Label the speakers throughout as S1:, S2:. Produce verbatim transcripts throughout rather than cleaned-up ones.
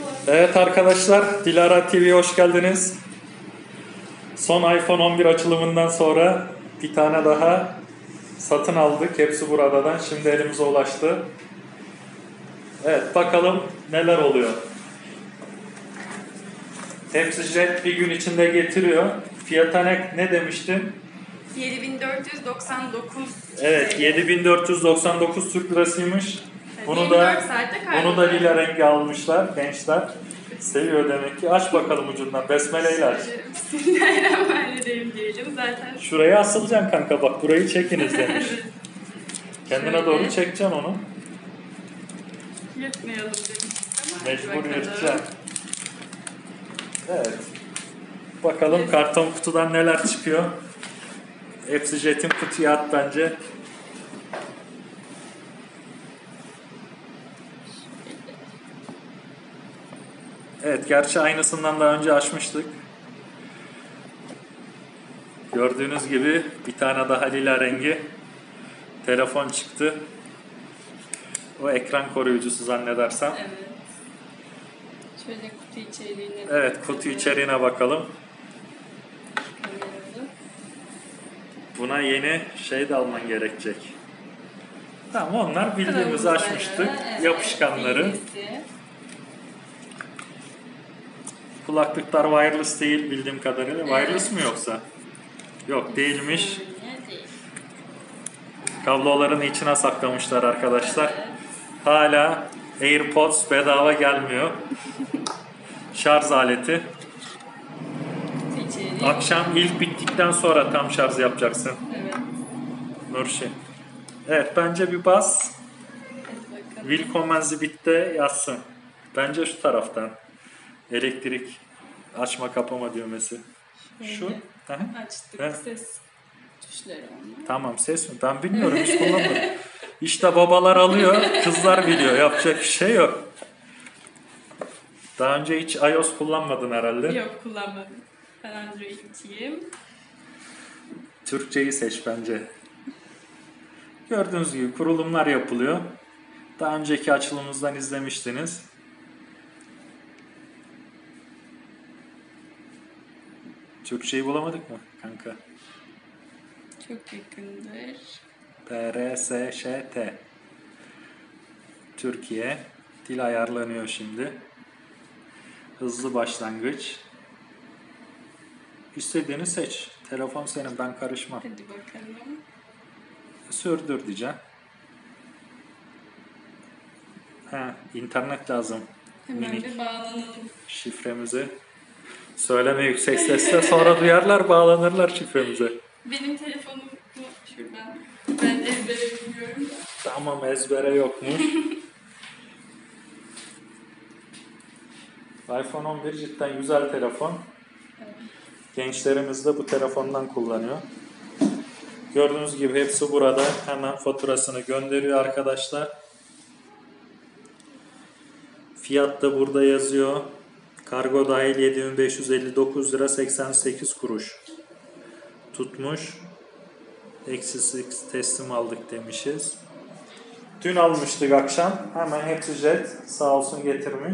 S1: Evet arkadaşlar, Dilara T V'ye hoş geldiniz. Son iPhone on bir açılımından sonra bir tane daha satın aldık. Hepsi buradan. Şimdi elimize ulaştı. Evet, bakalım neler oluyor. Hepsi Jet bir gün içinde getiriyor. Fiyata ne, ne demiştin?
S2: yedi bin dört yüz doksan dokuz.
S1: Evet, yedi bin dört yüz doksan dokuz Türk lirasıymış.
S2: Evet,
S1: Bunu da bunu da
S2: lila
S1: lila rengi almışlar gençler. Seviyor demek ki. Aç bakalım ucundan. Besmele ile aç.
S2: Bismillahirrahmanirrahim diyelim zaten.
S1: Şuraya asılacaksın kanka, bak burayı çekiniz demiş. Kendine
S2: Şöyle.
S1: doğru çekeceksin onu.
S2: Yırtmayalım demiştik ama.
S1: Mecbur yırtacaksın. Evet. Bakalım evet. Karton kutudan neler çıkıyor. Hepsi Jet'in kutuya at bence. Evet, gerçi aynısından daha önce açmıştık. Gördüğünüz gibi bir tane daha lila rengi telefon çıktı. O ekran koruyucusu zannedersem.
S2: Evet. Şöyle kutu içeriğine.
S1: Evet, kutu içeriğine bakalım. Buna yeni şey de alman gerekecek. Tamam, onlar bildiğimizi açmıştık. Evet, yapışkanları. Bilgisi. Kulaklıklar wireless değil bildiğim kadarıyla. Evet. Wireless mı yoksa? Yok, değilmiş. Değil. Kabloların içine saklamışlar arkadaşlar. Evet. Hala AirPods bedava gelmiyor. Şarj aleti. İçeri. Akşam ilk bittikten sonra tam şarj yapacaksın. Evet. Nurşi. Evet, bence bir bas. Willkommen bitti yazsın. Bence şu taraftan. Elektrik açma kapama düğmesi.
S2: Şöyle.
S1: Şu.
S2: Açtık.
S1: He.
S2: Ses tuşları onlar.
S1: Tamam, ses mi? Ben bilmiyorum, hiç kullanmadım. İşte babalar alıyor, kızlar biliyor. Yapacak bir şey yok. Daha önce hiç iOS kullanmadın herhalde.
S2: Yok, kullanmadım. Ben Android'ciyim.
S1: Türkçeyi seç bence. Gördüğünüz gibi kurulumlar yapılıyor. Daha önceki açılımımızdan izlemiştiniz. Türkçeyi bulamadık mı kanka?
S2: Çok yakındır.
S1: P R S Ş T Türkiye. Dil ayarlanıyor şimdi. Hızlı başlangıç. İstediğini seç. Telefon senin, ben karışmam.
S2: Hadi bakalım.
S1: Sürdür diyeceğim. Ha, internet lazım.
S2: Hemen
S1: Minik.
S2: bir bağlanalım.
S1: Şifremizi. Söyleme yüksek sesle, sonra duyarlar, bağlanırlar şifremize.
S2: Benim telefonum şuradan. Ben ezbere bilmiyorum da.
S1: Tamam, ezbere yokmuş. iPhone on bir cidden güzel telefon.
S2: Evet.
S1: Gençlerimiz de bu telefondan kullanıyor. Gördüğünüz gibi hepsi burada. Hemen faturasını gönderiyor arkadaşlar. Fiyat da burada yazıyor. Kargo dahil yedi bin beş yüz elli dokuz lira seksen sekiz kuruş tutmuş. Eksisiz teslim aldık demişiz. Dün almıştık akşam. Hemen hepsi Jet sağ olsun getirmiş.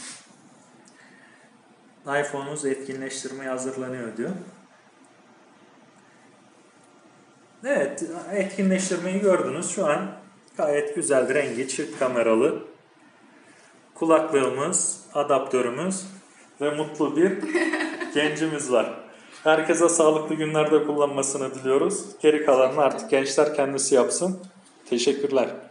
S1: iPhone'unuz etkinleştirmeye hazırlanıyor diyor. Evet, etkinleştirmeyi gördünüz. Şu an gayet güzel, rengi çift kameralı. Kulaklığımız, adaptörümüz ve mutlu bir gencimiz var. Herkese sağlıklı günlerde kullanmasını diliyoruz. Geri kalanını artık gençler kendisi yapsın. Teşekkürler.